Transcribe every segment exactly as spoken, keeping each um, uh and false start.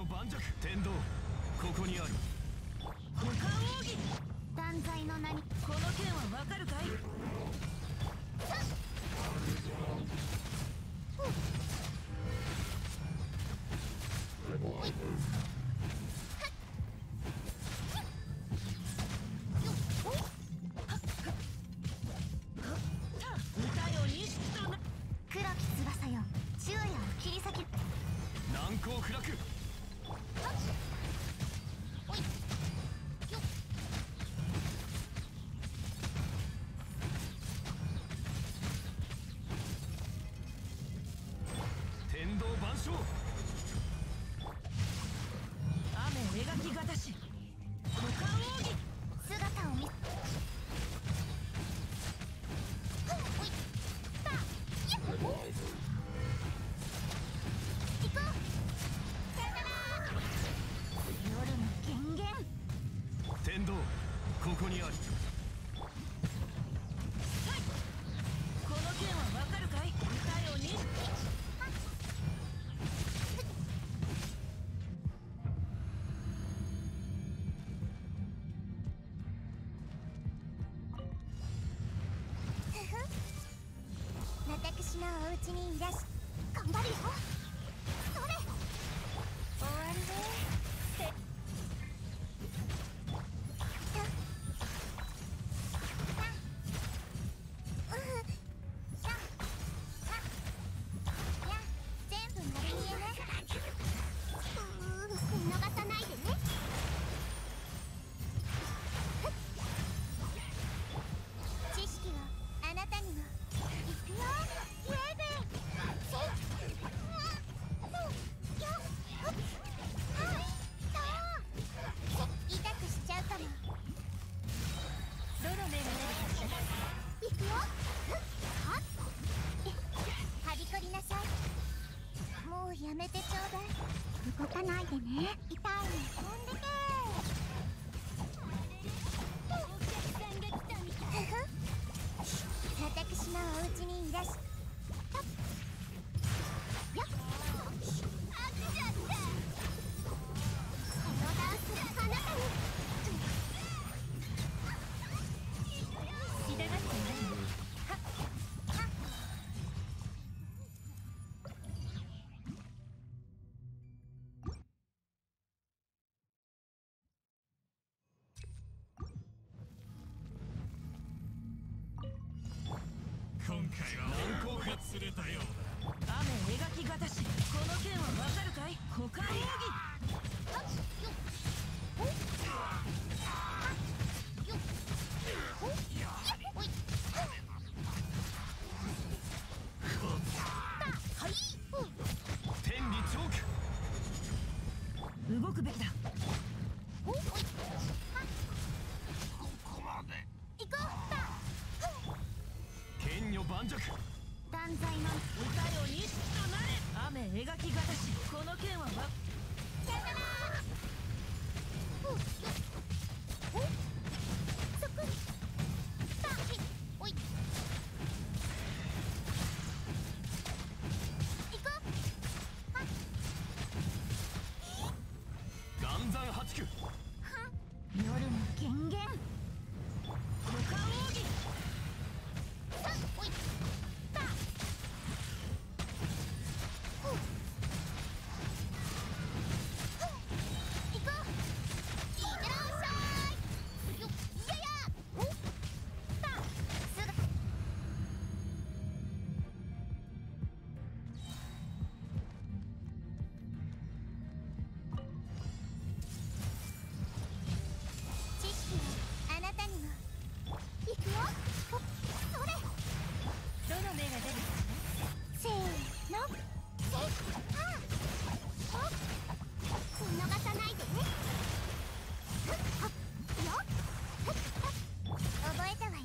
女盤石。天道ここにある。 股間奥義。 断罪の名に。 この剣はわかるかい？歌よ錦とな。 黒き翼よ、昼夜を切り裂き。 難攻不落。天道万象。 雨描きがたし。股間奥義。 姿を見。夜の権限。 天道ここにある。 この剣はわかるかい？歌よ錦。 私のお家にいらし。頑張るよ。それ終わりね。全部丸見えね。うー見逃さないでね。知識をあなたにも。いくよ。イエーベー。せっ。よっ。痛くしちゃうかも。 どの目が出るかしら。 いくよ。はっ。はびこりなさい。もうやめてちょうだい。動かないでね。痛いの飛んでけ。お客さんが来たみたい。私のお家にいらし。よっ。よっ。飽きちゃった。このダンスあなたに。 痛がってない。 はっはっ。 今回は難攻が釣れたようだ。 雨描きがたし。この剣はわかるかい？股間奥義。 天理チョーク。 動くべきだ。 ここまで。 行こう。 剣女盤石。 断罪の。 歌よ錦となれ。雨描きがたし。この剣はわ。 さよなら。そこに。おい。行こう。 岩山八九。 夜の権限。 股間奥義。 おい。行こう。いってらっしゃい。よっ。いやや。おったすぐ。知識はあなたにも。行くよ。ほっそれ。 どの目が出るかせーの。せっ。はあ。ほっ。見逃さないでね。ふっはっよっ。ふっはっ。覚えたわよ。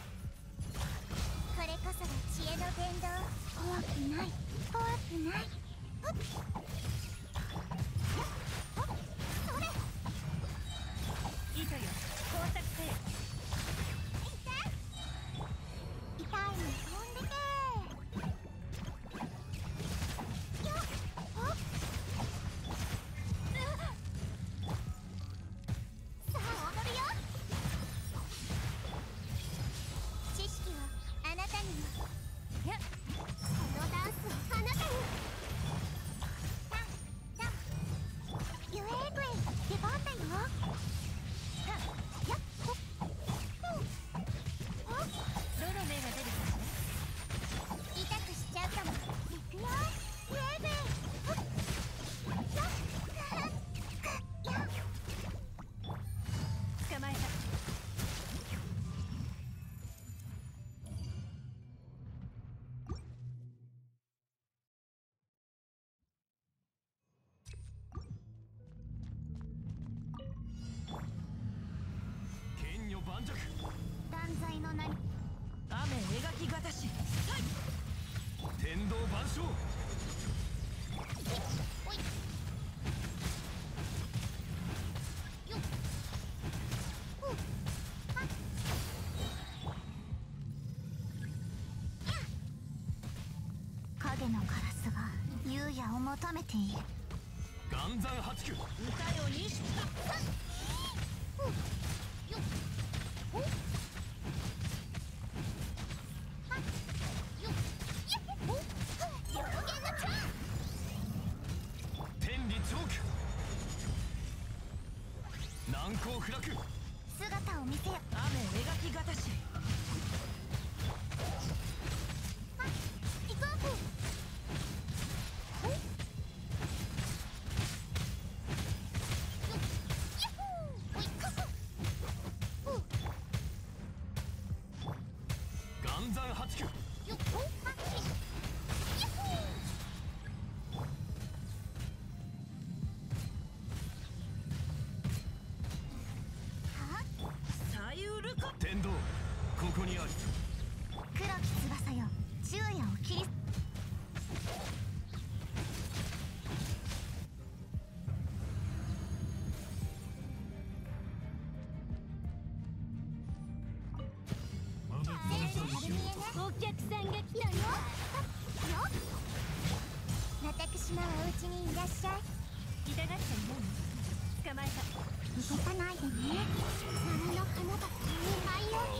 これこそが知恵の伝道。怖くない怖くない。ふっ。よっ。ほっそれ。 糸よ工作せよ。 痛いの飛んでけ。よっ。ほっ。 きがたし天道万象。 おいよっふうはっやっ影のカラスが優也を求めている岩山八九。 歌よにしふうよっほっはっよっやっほっ両弦のチャン天理チョーク。難攻不落。 姿を見せよ雨描きがたしはっ行こうほっよっやっほーほいかこふう岩山八九。 よっほっはっしやっほーはっさゆるか天道ここにあり。 黒き翼よ昼夜を切りお客さんが来たよよ私のお家にいらっしゃい痛がっちゃいない捕まえた逃がさないでね波の花がいよ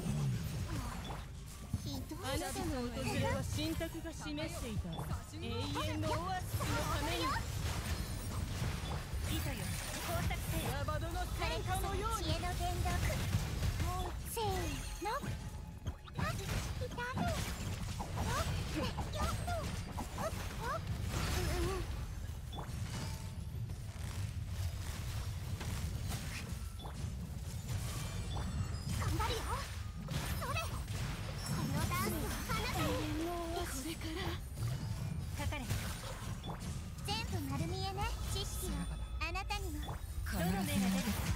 ひどいあなたの訪れは神託が示していた永遠のオアシスのためにいたよ光沢せラバドの彼戦火のようにこそ知恵の原動せーのあっいたねおっよっおっおっうん頑張るよそれこのダンスはあなたにこれからかかれ全部丸見えね知識はあなたにもどの目が出る